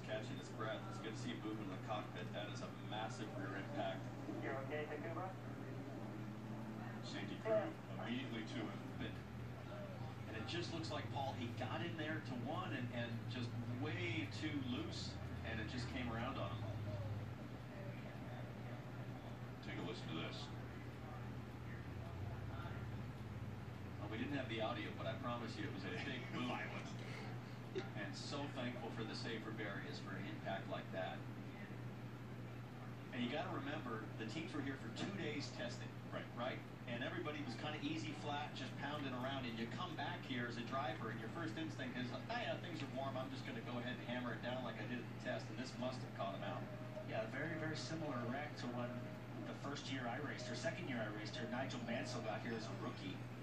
catching his breath. It's good to see him moving in the cockpit. That is a massive rear impact. You're okay, Takuma? Safety crew immediately to him. And it just looks like, Paul, he got in there to one and just way too loose, and it just came around on him. Take a listen to this. Well, we didn't have the audio, but I promise you it was a big move. And so thankful for the safer barriers for an impact like that. And you got to remember, the teams were here for 2 days testing. Right? And everybody was kind of easy, flat, just pounding around. And you come back here as a driver, and your first instinct is, oh, yeah, things are warm. I'm just going to go ahead and hammer it down like I did at the test. And this must have caught him out. Yeah, very, very similar wreck to when the first year I raced, or second year I raced here, Nigel Mansell got here as a rookie.